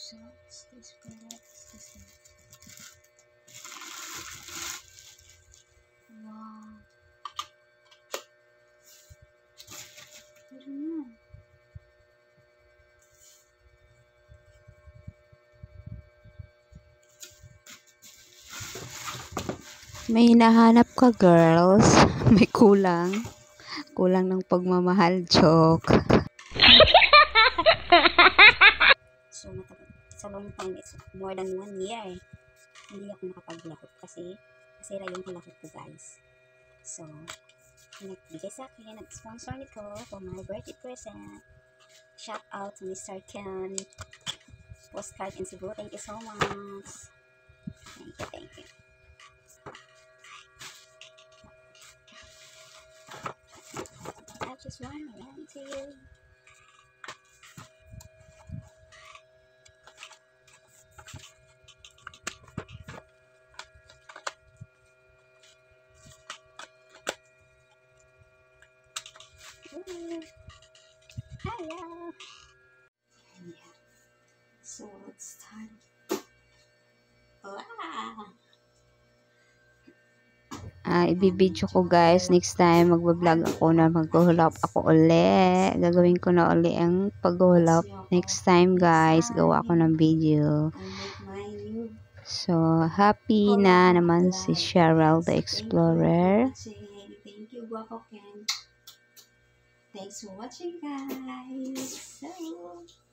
What's this? What's this? Wow. I don't know. May hinahanap ka, girls. May kulang. Kulang ng pagmamahal. Joke. So, sa long time, it's more than 1 year. Hindi ako nakapaglakot kasi nasira yung hulahoop ko, guys. So, nagbigay sa akin, nag-sponsor nito for my birthday present. Shout out to Mr. Ken. Postcard in Cebu. Thank you so much. Thank you. I just want to run to you. Hello. Yeah. So let's start. Wow. Ibibidyo ko, guys, next time magbablog ako na mag-hulap ako uli. Gagawin ko na uli ang pag-hulap next time, guys. Gawa ko ng video. So happy na naman si Cheryl the Explorer. Thank you, Guapo Ken. Thanks for watching, guys. So